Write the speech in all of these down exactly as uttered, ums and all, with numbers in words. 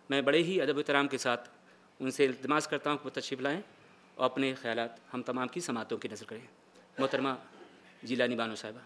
میں بڑے ہی ادب و احترام کے ساتھ ان سے التماس کرتا ہوں کہ وہ تشریف لائیں اور اپنے خیالات ہم تمام کی سماعتوں کی نظر کریں۔ محترمہ جیلانی بانو صاحبہ۔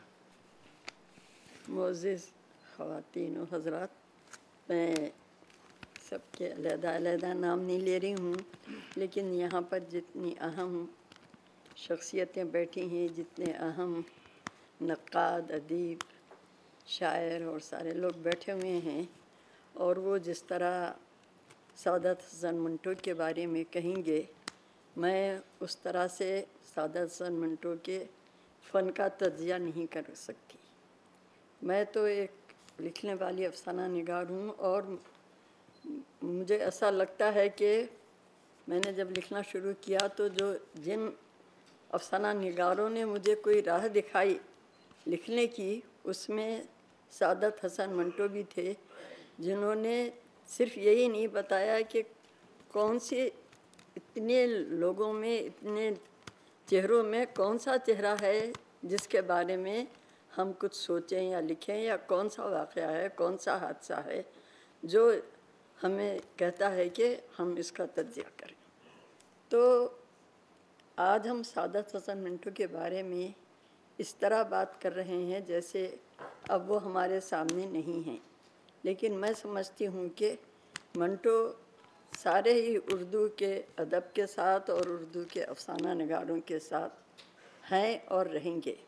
معزز خواتین و حضرات، میں سب کے علیحدہ علیحدہ نام نہیں لے رہی ہوں، لیکن یہاں پر جتنی اہم شخصیتیں بیٹھی ہیں، جتنے اہم نقاد، ادیب، شاعر اور سارے لوگ بیٹھے ہوئے ہیں، اور وہ جس طرح سعادت حسن منٹو کے بارے میں کہیں گے، میں اس طرح سے سعادت حسن منٹو کے فن کا تجزیہ نہیں کر سکتی۔ میں تو ایک لکھنے والی افسانہ نگار ہوں، اور مجھے ایسا لگتا ہے کہ میں نے جب لکھنا شروع کیا تو جو جن افسانہ نگاروں نے مجھے کوئی راہ دکھائی لکھنے کی، اس میں سعادت حسن منٹو بھی تھے، جنہوں نے صرف یہی نہیں بتایا کہ کون سی اتنے لوگوں میں، اتنے چہروں میں کون سا چہرہ ہے جس کے بارے میں ہم کچھ سوچیں یا لکھیں، یا کون سا واقعہ ہے، کون سا حادثہ ہے جو ہمیں کہتا ہے کہ ہم اس کا تجزیہ کریں۔ تو آج ہم سعادت حسن منٹو کے بارے میں اس طرح بات کر رہے ہیں جیسے اب وہ ہمارے سامنے نہیں ہیں، لیکن میں سمجھتی ہوں کہ منٹو سارے ہی اردو کے ادب کے ساتھ اور اردو کے افسانہ نگاروں کے ساتھ ہیں اور رہیں گے۔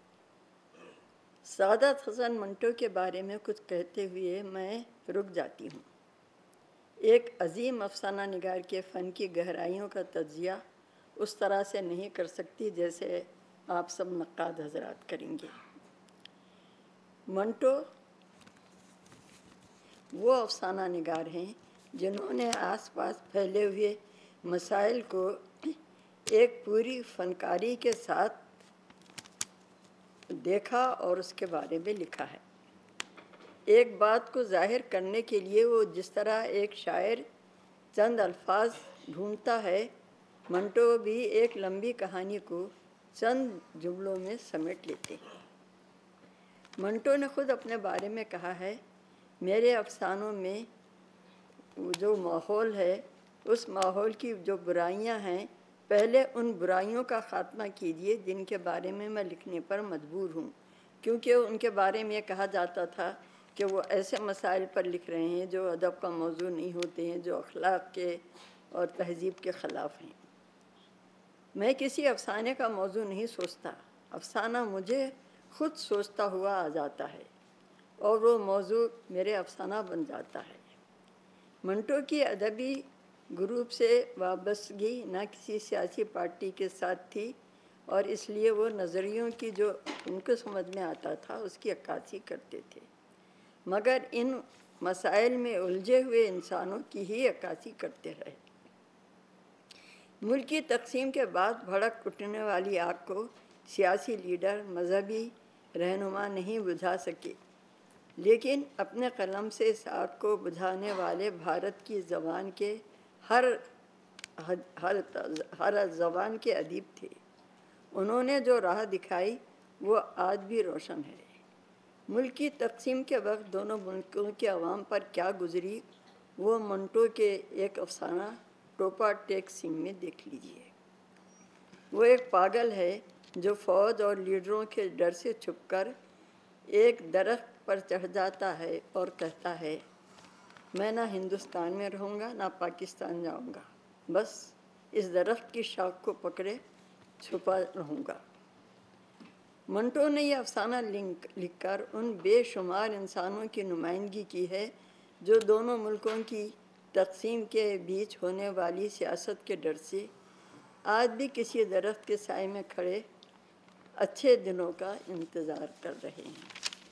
سعادت حسن منٹو کے بارے میں کچھ کہتے ہوئے میں رک جاتی ہوں۔ ایک عظیم افسانہ نگار کے فن کی گہرائیوں کا تجزیہ اس طرح سے نہیں کر سکتی جیسے آپ سب نقاد حضرات کریں گے۔ منٹو وہ افسانہ نگار ہیں جنہوں نے آس پاس پھیلے ہوئے مسائل کو ایک پوری فنکاری کے ساتھ دیکھا اور اس کے بارے میں لکھا ہے۔ ایک بات کو ظاہر کرنے کے لیے وہ جس طرح ایک شاعر چند الفاظ ڈھونڈتا ہے، منٹو بھی ایک لمبی کہانی کو چند جملوں میں سمیٹ لیتے ہیں۔ منٹو نے خود اپنے بارے میں کہا ہے، میرے افسانوں میں جو ماحول ہے، اس ماحول کی جو برائیاں ہیں، پہلے ان برائیوں کا خاتمہ کیجیے جن کے بارے میں میں لکھنے پر مجبور ہوں، کیونکہ ان کے بارے میں یہ کہا جاتا تھا کہ وہ ایسے مسائل پر لکھ رہے ہیں جو ادب کا موضوع نہیں ہوتے ہیں، جو اخلاق کے اور تہذیب کے خلاف ہیں۔ میں کسی افسانے کا موضوع نہیں سوچتا، افسانہ مجھے خود سوچتا ہوا آ جاتا ہے اور وہ موضوع میرے افسانہ بن جاتا ہے۔ منٹو کی ادبی گروپ سے وابستگی نہ کسی سیاسی پارٹی کے ساتھ تھی، اور اس لیے وہ نظریوں کی جو ان کو سمجھ میں آتا تھا اس کی عکاسی کرتے تھے، مگر ان مسائل میں الجھے ہوئے انسانوں کی ہی عکاسی کرتے رہے۔ ملک کی تقسیم کے بعد بھڑک اٹھنے والی آگ کو سیاسی لیڈر، مذہبی رہنما نہیں بجھا سکے، لیکن اپنے قلم سے اس آگ کو بجھانے والے بھارت کی زبان کے ہر ہر ہر زبان کے ادیب تھے۔ انہوں نے جو راہ دکھائی وہ آج بھی روشن ہے۔ ملک کی تقسیم کے وقت دونوں ملکوں کے عوام پر کیا گزری، وہ منٹو کے ایک افسانہ ٹوپا ٹیک سنگھ میں دیکھ لیجیے۔ وہ ایک پاگل ہے جو فوج اور لیڈروں کے ڈر سے چھپ کر ایک درخت پر چڑھ جاتا ہے اور کہتا ہے، میں نہ ہندوستان میں رہوں گا نہ پاکستان جاؤں گا، بس اس درخت کی شاخ کو پکڑے چھپا رہوں گا۔ منٹو نے یہ افسانہ لکھ کر ان بے شمار انسانوں کی نمائندگی کی ہے جو دونوں ملکوں کی تقسیم کے بیچ ہونے والی سیاست کے ڈر سے آج بھی کسی درخت کے سائے میں کھڑے اچھے دنوں کا انتظار کر رہے ہیں۔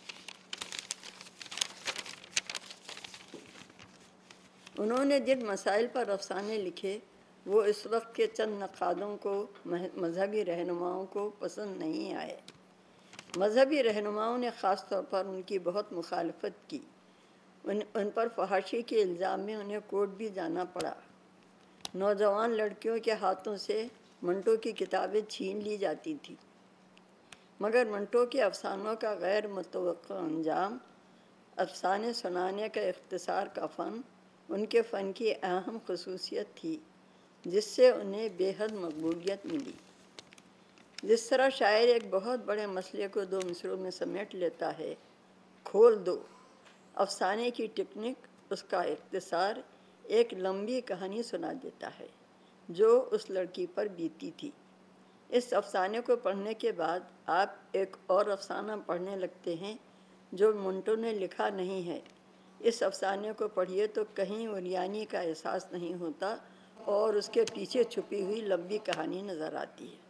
انہوں نے جن مسائل پر افسانے لکھے وہ اس وقت کے چند نقادوں کو، مذہبی رہنماؤں کو پسند نہیں آئے۔ مذہبی رہنماؤں نے خاص طور پر ان کی بہت مخالفت کی، ان ان پر فحاشی کے الزام میں انہیں کورٹ بھی جانا پڑا۔ نوجوان لڑکیوں کے ہاتھوں سے منٹو کی کتابیں چھین لی جاتی تھیں، مگر منٹو کے افسانوں کا غیر متوقع انجام، افسانے سنانے کا اختصار کا فن ان کے فن کی اہم خصوصیت تھی جس سے انہیں بے حد مقبولیت ملی۔ جس طرح شاعر ایک بہت بڑے مسئلے کو دو مصرعوں میں سمیٹ لیتا ہے، کھول دو افسانے کی ٹیکنک، اس کا اختصار ایک لمبی کہانی سنا دیتا ہے جو اس لڑکی پر بیتی تھی۔ اس افسانے کو پڑھنے کے بعد آپ ایک اور افسانہ پڑھنے لگتے ہیں جو منٹو نے لکھا نہیں ہے۔ اس افسانے کو پڑھیے تو کہیں اوریانی کا احساس نہیں ہوتا اور اس کے پیچھے چھپی ہوئی لمبی کہانی نظر آتی ہے۔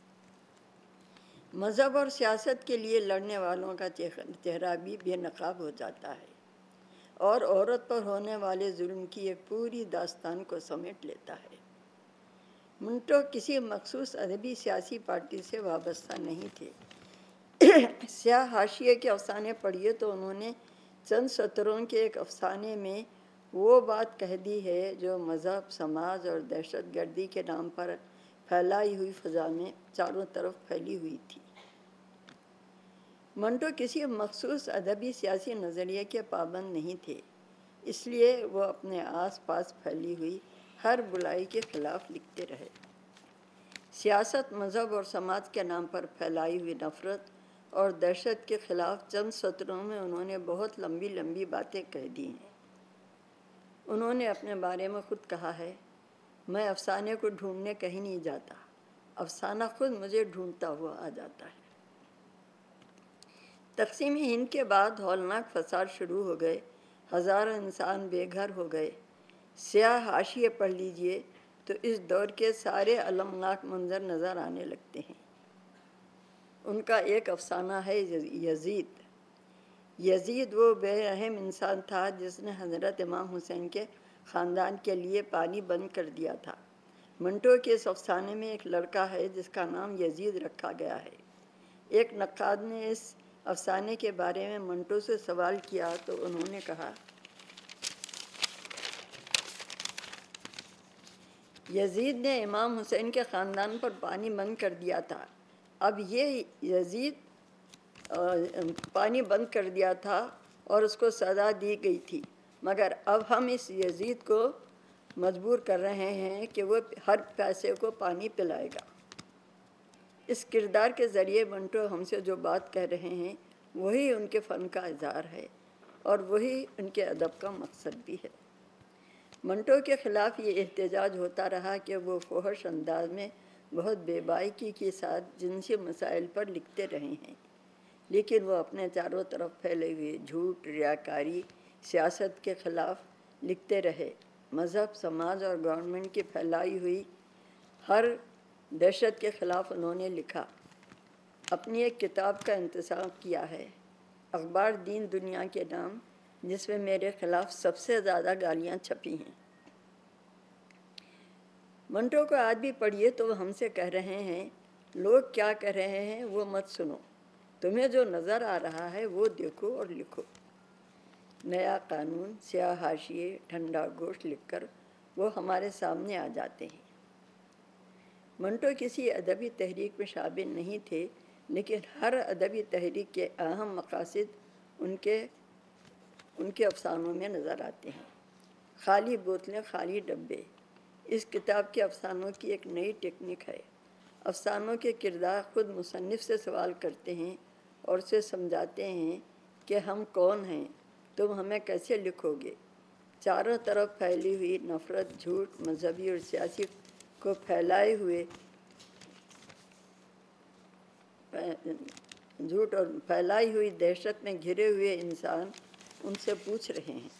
مذہب اور سیاست کے لیے لڑنے والوں کا چہرہ بھی بے نقاب ہو جاتا ہے اور عورت پر ہونے والے ظلم کی ایک پوری داستان کو سمیٹ لیتا ہے۔ منٹو کسی مخصوص ادبی سیاسی پارٹی سے وابستہ نہیں تھے۔ سیاہ حاشیے کے افسانے پڑھیے تو انہوں نے چند سطروں کے ایک افسانے میں وہ بات کہہ دی ہے جو مذہب، سماج اور دہشت گردی کے نام پر پھیلائی ہوئی فضا میں چاروں طرف پھیلی ہوئی تھی۔ منٹو کسی مخصوص ادبی سیاسی نظریے کے پابند نہیں تھے، اس لیے وہ اپنے آس پاس پھیلی ہوئی ہر برائی کے خلاف لکھتے رہے۔ سیاست، مذہب اور سماج کے نام پر پھیلائی ہوئی نفرت اور دہشت کے خلاف چند سطروں میں انہوں نے بہت لمبی لمبی باتیں کہہ دی ہیں۔ انہوں نے اپنے بارے میں خود کہا ہے، میں افسانے کو ڈھونڈنے کہیں نہیں جاتا، افسانہ خود مجھے ڈھونڈتا ہوا آ جاتا ہے۔ تقسیم ہند کے بعد ہولناک فساد شروع ہو گئے، ہزاروں انسان بے گھر ہو گئے۔ سیاہ حاشیے پڑھ لیجئے تو اس دور کے سارے المناک منظر نظر آنے لگتے ہیں۔ ان کا ایک افسانہ ہے یزید۔ یزید وہ بے رحم انسان تھا جس نے حضرت امام حسین کے خاندان کے لیے پانی بند کر دیا تھا۔ منٹو کے اس افسانے میں ایک لڑکا ہے جس کا نام یزید رکھا گیا ہے۔ ایک نقاد نے اس افسانے کے بارے میں منٹو سے سوال کیا تو انہوں نے کہا، یزید نے امام حسین کے خاندان پر پانی بند کر دیا تھا۔ اب یہ یزید پانی بند کر دیا تھا اور اس کو سزا دی گئی تھی، مگر اب ہم اس یزید کو مجبور کر رہے ہیں کہ وہ ہر پیسے کو پانی پلائے گا۔ اس کردار کے ذریعے منٹو ہم سے جو بات کہہ رہے ہیں وہی ان کے فن کا اظہار ہے اور وہی ان کے ادب کا مقصد بھی ہے۔ منٹو کے خلاف یہ احتجاج ہوتا رہا کہ وہ فحش انداز میں بہت بے باکی کے ساتھ جنسی مسائل پر لکھتے رہے ہیں، لیکن وہ اپنے چاروں طرف پھیلے ہوئے جھوٹ، ریاکاری، سیاست کے خلاف لکھتے رہے۔ مذہب، سماج اور گورنمنٹ کی پھیلائی ہوئی ہر دہشت کے خلاف انہوں نے لکھا۔ اپنی ایک کتاب کا انتخاب کیا ہے، اخبار دین دنیا کے نام، جس میں میرے خلاف سب سے زیادہ گالیاں چھپی ہیں۔ منٹو کو آج بھی پڑھیے تو وہ ہم سے کہہ رہے ہیں، لوگ کیا کہہ رہے ہیں وہ مت سنو، تمہیں جو نظر آ رہا ہے وہ دیکھو اور لکھو۔ نیا قانون، سیاہ حاشیے، ٹھنڈا گوشت لکھ کر وہ ہمارے سامنے آ جاتے ہیں۔ منٹو کسی ادبی تحریک میں شامل نہیں تھے، لیکن ہر ادبی تحریک کے اہم مقاصد ان کے ان کے افسانوں میں نظر آتے ہیں۔ خالی بوتلیں، خالی ڈبے، اس کتاب کے افسانوں کی ایک نئی ٹیکنک ہے۔ افسانوں کے کردار خود مصنف سے سوال کرتے ہیں اور اسے سمجھاتے ہیں کہ ہم کون ہیں، تم ہمیں کیسے لکھو گے۔ چاروں طرف پھیلی ہوئی نفرت، جھوٹ، مذہبی اور سیاسی کو پھیلائے ہوئے جھوٹ اور پھیلائی ہوئی دہشت میں گھرے ہوئے انسان ان سے پوچھ رہے ہیں۔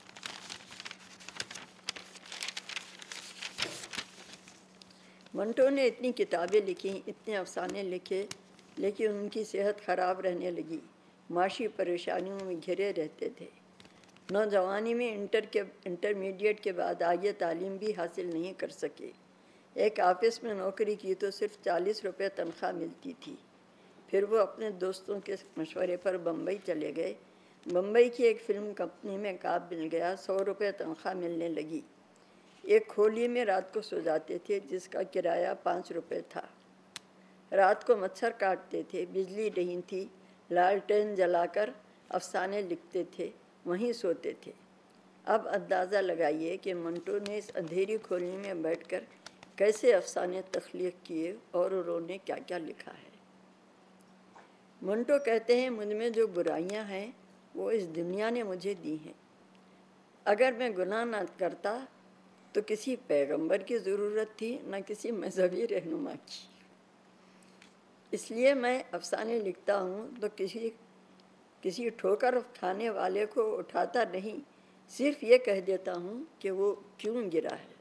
منٹو نے اتنی کتابیں لکھی، اتنے افسانے لکھے، لیکن ان کی صحت خراب رہنے لگی، معاشی پریشانیوں میں گھرے رہتے تھے۔ نوجوانی میں انٹر کے انٹرمیڈیٹ کے بعد آگے تعلیم بھی حاصل نہیں کر سکے۔ ایک آفس میں نوکری کی تو صرف چالیس روپے تنخواہ ملتی تھی۔ پھر وہ اپنے دوستوں کے مشورے پر بمبئی چلے گئے۔ بمبئی کی ایک فلم کمپنی میں کام مل گیا، سو روپے تنخواہ ملنے لگی۔ ایک کھولی میں رات کو سو جاتے تھے جس کا کرایہ پانچ روپے تھا۔ رات کو مچھر کاٹتے تھے، بجلی نہیں تھی، لالٹین جلا کر افسانے لکھتے تھے، وہیں سوتے تھے۔ اب اندازہ لگائیے کہ منٹو نے اس اندھیری کھولی میں بیٹھ کر کیسے افسانے تخلیق کیے اور انہوں نے کیا کیا لکھا ہے۔ منٹو کہتے ہیں مجھ میں جو برائیاں ہیں وہ اس دنیا نے مجھے دی ہیں۔ اگر میں گناہ نہ کرتا تو کسی پیغمبر کی ضرورت تھی نہ کسی مذہبی رہنما کی۔ اس لیے میں افسانے لکھتا ہوں تو کسی کسی ٹھوکر کھانے والے کو اٹھاتا نہیں، صرف یہ کہہ دیتا ہوں کہ وہ کیوں گرا ہے۔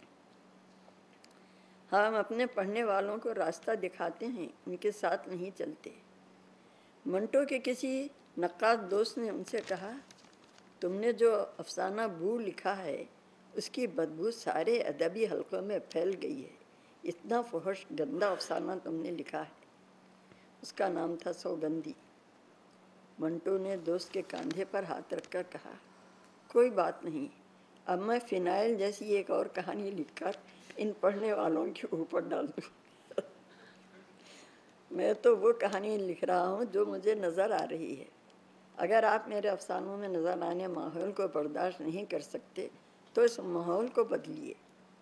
ہم اپنے پڑھنے والوں کو راستہ دکھاتے ہیں، ان کے ساتھ نہیں چلتے۔ منٹو کے کسی نقاد دوست نے ان سے کہا، تم نے جو افسانہ بو لکھا ہے اس کی بدبو سارے ادبی حلقوں میں پھیل گئی ہے، اتنا فحش گندا افسانہ تم نے لکھا ہے۔ اس کا نام تھا سوگندھی۔ منٹو نے دوست کے کاندھے پر ہاتھ رکھ کر کہا، کوئی بات نہیں، اب میں فنائل جیسی ایک اور کہانی لکھ کر ان پڑھنے والوں کے اوپر ڈال دوں۔ میں تو وہ کہانی لکھ رہا ہوں جو مجھے نظر آ رہی ہے۔ اگر آپ میرے افسانوں میں نظر آنے ماحول کو برداشت نہیں کر سکتے تو اس ماحول کو بدلیے۔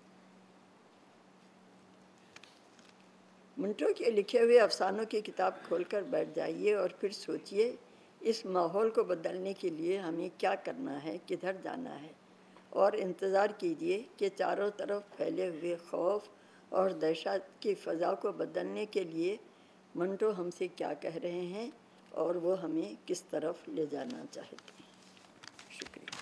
منٹو کے لکھے ہوئے افسانوں کی کتاب کھول کر بیٹھ جائیے اور پھر سوچئے اس ماحول کو بدلنے کے لیے ہمیں کیا کرنا ہے، کدھر جانا ہے، اور انتظار کیجئے کہ چاروں طرف پھیلے ہوئے خوف اور دہشت کی فضا کو بدلنے کے لیے منٹو ہم سے کیا کہہ رہے ہیں اور وہ ہمیں کس طرف لے جانا چاہتے ہیں۔ شکریہ۔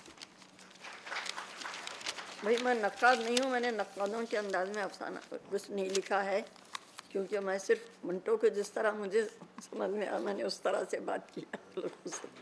بھائی میں نقاد نہیں ہوں، میں نے نقادوں کے انداز میں افسانہ کچھ نہیں لکھا ہے، کیونکہ میں صرف منٹو کو جس طرح مجھے سمجھ میں آیا میں نے اس طرح سے بات کی۔